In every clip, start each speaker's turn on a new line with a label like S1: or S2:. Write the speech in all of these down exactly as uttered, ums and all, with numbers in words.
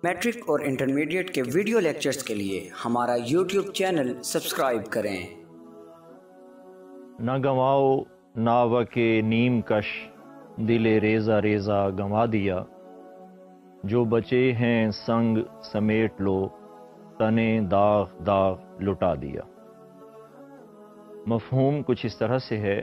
S1: Matric اور intermediate کے video lectures کے لیے ہمارا یوٹیوب چینل سبسکرائب کریں۔
S2: نہ گنواؤ ناوہ کے نیم کش، دل ریزہ ریزہ گنوا دیا۔ جو بچے ہیں سنگ سمیٹ لو، تنے داغ داغ لٹا دیا۔ مفہوم کچھ اس طرح سے ہے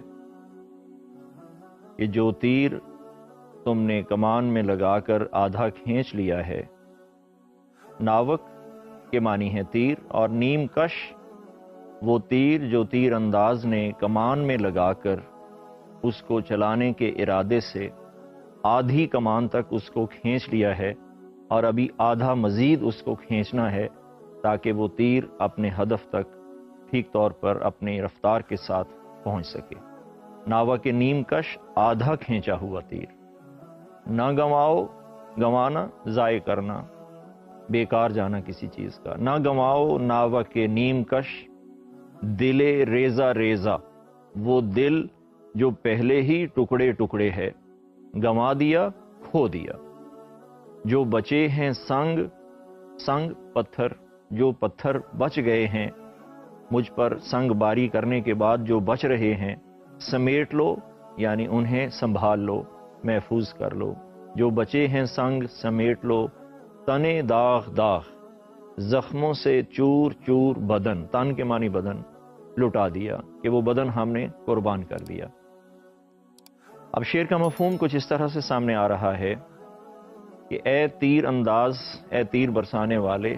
S2: کہ جو تیر تم نے کمان میں لگا کر آدھا کھینچ لیا ہے، ناوک کے معنی ہے تیر، اور نیم کش وہ تیر جو تیر انداز نے کمان میں لگا کر اس کو چلانے کے ارادے سے آدھی کمان تک اس کو کھینچ لیا ہے، اور ابھی آدھا مزید اس کو کھینچنا ہے تاکہ وہ تیر اپنے ہدف تک ٹھیک طور پر اپنی رفتار کے ساتھ پہنچ سکے۔ ناوا کے نیم کش، آدھا کھینچا ہوا تیر۔ نہ گنواؤ، گنوانا ضائع کرنا، بیکار جانا کسی چیز کا۔ نہ گنواؤ ناوا کے نیم کش، دل ریزہ ریزہ وہ دل جو پہلے ہی ٹکڑے ٹکڑے ہے، گنوا دیا، کھو دیا۔ جو بچے ہیں سنگ، سنگ پتھر، جو پتھر بچ گئے ہیں مجھ پر سنگ باری کرنے کے بعد جو بچ رہے ہیں، سمیٹ لو یعنی انہیں سنبھال لو، محفوظ کر لو۔ جو بچے ہیں سنگ سمیٹ لو، تنے داغ داغ زخموں سے چور چور بدن، تن کے معنی بدن، لٹا دیا کہ وہ بدن ہم نے قربان کر دیا۔ اب شعر کا مفہوم کچھ اس طرح سے سامنے آ رہا ہے کہ اے تیر انداز، اے تیر برسانے والے،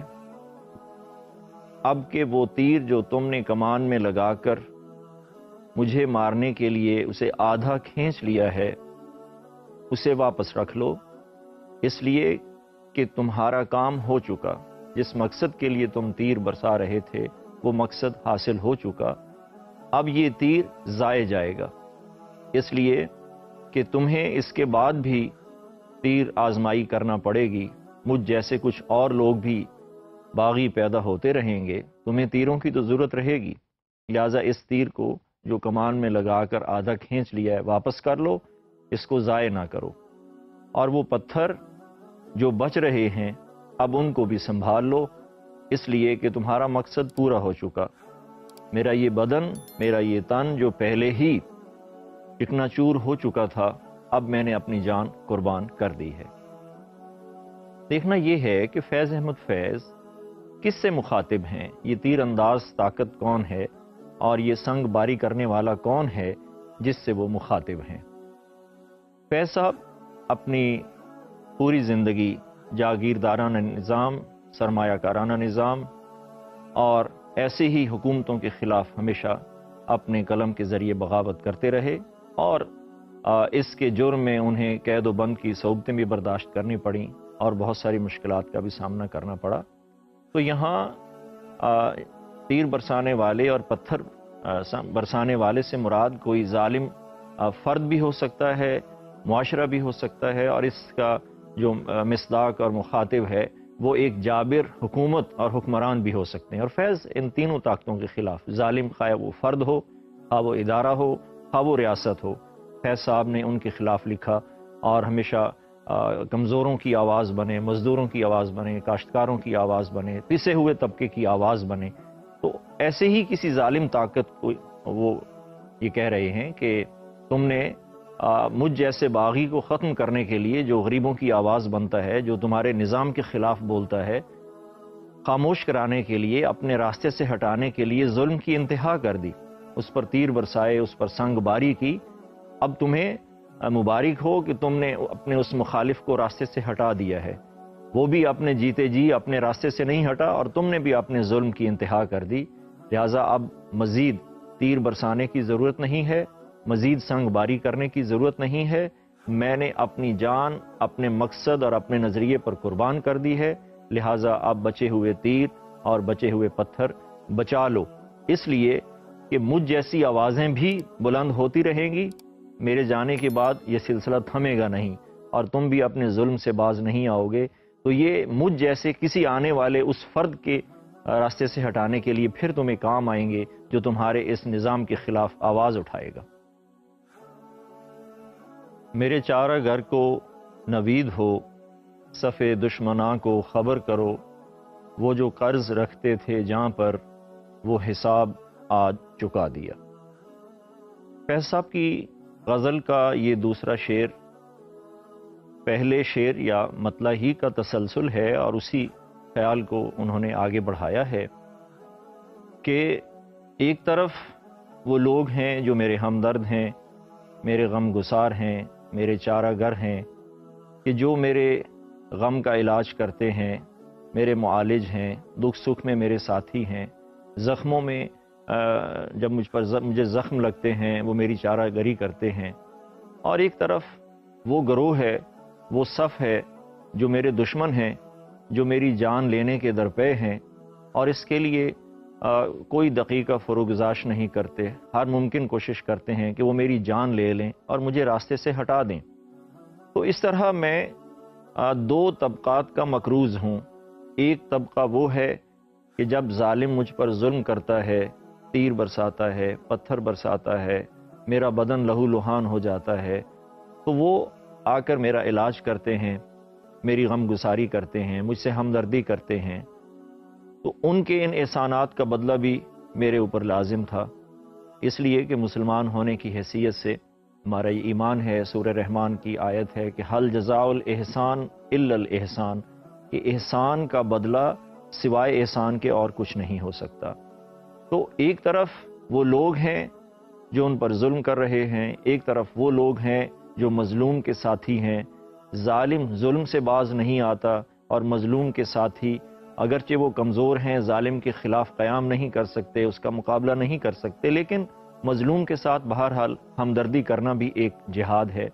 S2: اب کہ وہ تیر جو تم نے کمان میں لگا کر مجھے مارنے کے لیے اسے آدھا کھینچ لیا ہے، اسے واپس رکھ لو، اس لیے کہ تمہارا کام ہو چکا۔ جس مقصد کے لیے تم تیر برسا رہے تھے وہ مقصد حاصل ہو چکا۔ اب یہ تیر ضائع جائے گا، اس لیے کہ تمہیں اس کے بعد بھی تیر آزمائی کرنا پڑے گی۔ مجھ جیسے کچھ اور لوگ بھی باغی پیدا ہوتے رہیں گے، تمہیں تیروں کی تو ضرورت رہے گی، لہٰذا اس تیر کو جو کمان میں لگا کر آدھا کھینچ لیا ہے واپس کر لو، اس کو ضائع نہ کرو۔ اور وہ پتھر جو بچ رہے ہیں اب ان کو بھی سنبھال لو، اس لیے کہ تمہارا مقصد پورا ہو چکا۔ میرا یہ بدن، میرا یہ تن جو پہلے ہی چکنا چور ہو چکا تھا، اب میں نے اپنی جان قربان کر دی ہے۔ دیکھنا یہ ہے کہ فیض احمد فیض کس سے مخاطب ہیں، یہ تیر انداز طاقت کون ہے، اور یہ سنگ باری کرنے والا کون ہے جس سے وہ مخاطب ہیں۔ فیض صاحب اپنی پوری زندگی جاگیردارانہ نظام، سرمایہ کارانہ نظام اور ایسے ہی حکومتوں کے خلاف ہمیشہ اپنے قلم کے ذریعے بغاوت کرتے رہے، اور اس کے جرم میں انہیں قید و بند کی صعوبتیں بھی برداشت کرنی پڑیں اور بہت ساری مشکلات کا بھی سامنا کرنا پڑا۔ تو یہاں تیر برسانے والے اور پتھر برسانے والے سے مراد کوئی ظالم فرد بھی ہو سکتا ہے، معاشرہ بھی ہو سکتا ہے، اور اس کا جو مصداق اور مخاطب ہے وہ ایک جابر حکومت اور حکمران بھی ہو سکتے ہیں۔ اور فیض ان تینوں طاقتوں کے خلاف، ظالم خواہ وہ فرد ہو، خواہ وہ ادارہ ہو، خواہ وہ ریاست ہو، فیض صاحب نے ان کے خلاف لکھا اور ہمیشہ کمزوروں کی آواز بنے، مزدوروں کی آواز بنے، کاشتکاروں کی آواز بنے، پسے ہوئے طبقے کی آواز بنے۔ تو ایسے ہی کسی ظالم طاقت کو وہ یہ کہہ رہے ہیں کہ تم نے مجھ جیسے باغی کو ختم کرنے کے لیے، جو غریبوں کی آواز بنتا ہے، جو تمہارے نظام کے خلاف بولتا ہے، خاموش کرانے کے لیے، اپنے راستے سے ہٹانے کے لیے ظلم کی انتہا کر دی، اس پر تیر برسائے، اس پر سنگ باری کی۔ اب تمہیں مبارک ہو کہ تم نے اپنے اس مخالف کو راستے سے ہٹا دیا ہے، وہ بھی اپنے جیتے جی اپنے راستے سے نہیں ہٹا، اور تم نے بھی اپنے ظلم کی انتہا کر دی، لہٰذا اب مزید تیر برسانے کی ضرورت نہیں ہے، مزید سنگ باری کرنے کی ضرورت نہیں ہے، میں نے اپنی جان اپنے مقصد اور اپنے نظریے پر قربان کر دی ہے، لہٰذا اب بچے ہوئے تیر اور بچے ہوئے پتھر بچا لو، اس لیے کہ مجھ جیسی آوازیں بھی بلند ہوتی رہیں گی، میرے جانے کے بعد یہ سلسلہ تھمے گا نہیں، اور تم بھی اپنے ظلم سے باز نہیں آؤ گے۔ تو یہ مجھ جیسے کسی آنے والے اس فرد کے راستے سے ہٹانے کے لیے پھر تمہیں کام آئیں گے جو تمہارے اس نظام کے خلاف آواز اٹھائے گا۔ میرے چارہ گھر کو نوید ہو، صفِ دشمناں کو خبر کرو، وہ جو قرض رکھتے تھے جہاں پر وہ حساب آج چکا دیا۔ فیض صاحب کی غزل کا یہ دوسرا شعر پہلے شعر یا مطلع ہی کا تسلسل ہے، اور اسی خیال کو انہوں نے آگے بڑھایا ہے کہ ایک طرف وہ لوگ ہیں جو میرے ہمدرد ہیں، میرے غم گسار ہیں، میرے چارہ گر ہیں، کہ جو میرے غم کا علاج کرتے ہیں، میرے معالج ہیں، دکھ سکھ میں میرے ساتھی ہیں، زخموں میں جب مجھ پر مجھے زخم لگتے ہیں وہ میری چارہ گری کرتے ہیں۔ اور ایک طرف وہ گروہ ہے، وہ صف ہے جو میرے دشمن ہیں، جو میری جان لینے کے درپے ہیں، اور اس کے لیے آ, کوئی دقیقہ فروگزاش نہیں کرتے، ہر ممکن کوشش کرتے ہیں کہ وہ میری جان لے لیں اور مجھے راستے سے ہٹا دیں۔ تو اس طرح میں آ, دو طبقات کا مقروض ہوں۔ ایک طبقہ وہ ہے کہ جب ظالم مجھ پر ظلم کرتا ہے، تیر برساتا ہے، پتھر برساتا ہے، میرا بدن لہو لہان ہو جاتا ہے، تو وہ آ کر میرا علاج کرتے ہیں، میری غم گساری کرتے ہیں، مجھ سے ہمدردی کرتے ہیں۔ تو ان کے ان احسانات کا بدلہ بھی میرے اوپر لازم تھا، اس لیے کہ مسلمان ہونے کی حیثیت سے ہمارا یہ ایمان ہے۔ سورہ رحمان کی آیت ہے کہ حل جزاء الاحسان الا الاحسان، کہ احسان کا بدلہ سوائے احسان کے اور کچھ نہیں ہو سکتا۔ تو ایک طرف وہ لوگ ہیں جو ان پر ظلم کر رہے ہیں، ایک طرف وہ لوگ ہیں جو مظلوم کے ساتھی ہیں۔ ظالم ظلم سے باز نہیں آتا، اور مظلوم کے ساتھی اگرچہ وہ کمزور ہیں، ظالم کے خلاف قیام نہیں کر سکتے، اس کا مقابلہ نہیں کر سکتے، لیکن مظلوم کے ساتھ بہرحال ہمدردی کرنا بھی ایک جہاد ہے۔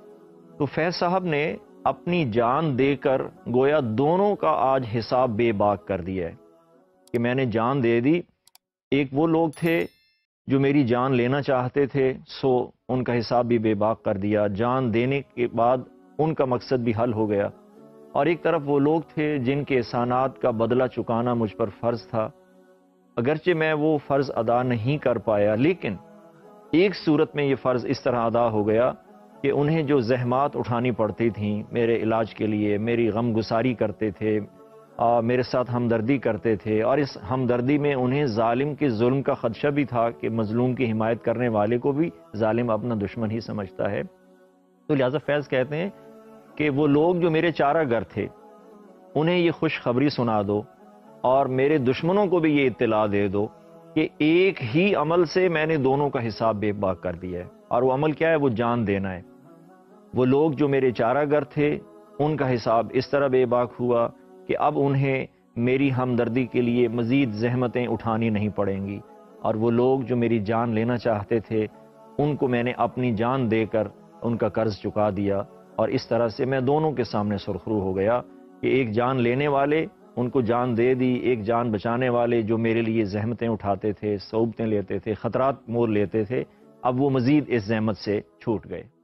S2: تو فیض صاحب نے اپنی جان دے کر گویا دونوں کا آج حساب بے باک کر دیا ہے کہ میں نے جان دے دی۔ ایک وہ لوگ تھے جو میری جان لینا چاہتے تھے، سو ان کا حساب بھی بے باک کر دیا، جان دینے کے بعد ان کا مقصد بھی حل ہو گیا۔ اور ایک طرف وہ لوگ تھے جن کے احسانات کا بدلہ چکانا مجھ پر فرض تھا، اگرچہ میں وہ فرض ادا نہیں کر پایا، لیکن ایک صورت میں یہ فرض اس طرح ادا ہو گیا کہ انہیں جو زحمات اٹھانی پڑتی تھیں میرے علاج کے لیے، میری غم گساری کرتے تھے، آ, میرے ساتھ ہمدردی کرتے تھے، اور اس ہمدردی میں انہیں ظالم کے ظلم کا خدشہ بھی تھا کہ مظلوم کی حمایت کرنے والے کو بھی ظالم اپنا دشمن ہی سمجھتا ہے۔ تو لہٰذا فیض کہتے ہیں کہ وہ لوگ جو میرے چارہ گر تھے انہیں یہ خوشخبری سنا دو، اور میرے دشمنوں کو بھی یہ اطلاع دے دو کہ ایک ہی عمل سے میں نے دونوں کا حساب بے باک کر دیا ہے، اور وہ عمل کیا ہے؟ وہ جان دینا ہے۔ وہ لوگ جو میرے چارہ گر تھے ان کا حساب اس طرح بے باک ہوا کہ اب انہیں میری ہمدردی کے لیے مزید زحمتیں اٹھانی نہیں پڑیں گی، اور وہ لوگ جو میری جان لینا چاہتے تھے ان کو میں نے اپنی جان دے کر ان کا قرض چکا دیا، اور اس طرح سے میں دونوں کے سامنے سرخرو ہو گیا کہ ایک جان لینے والے ان کو جان دے دی، ایک جان بچانے والے جو میرے لیے زحمتیں اٹھاتے تھے، صعوبتیں لیتے تھے، خطرات مول لیتے تھے، اب وہ مزید اس زحمت سے چھوٹ گئے۔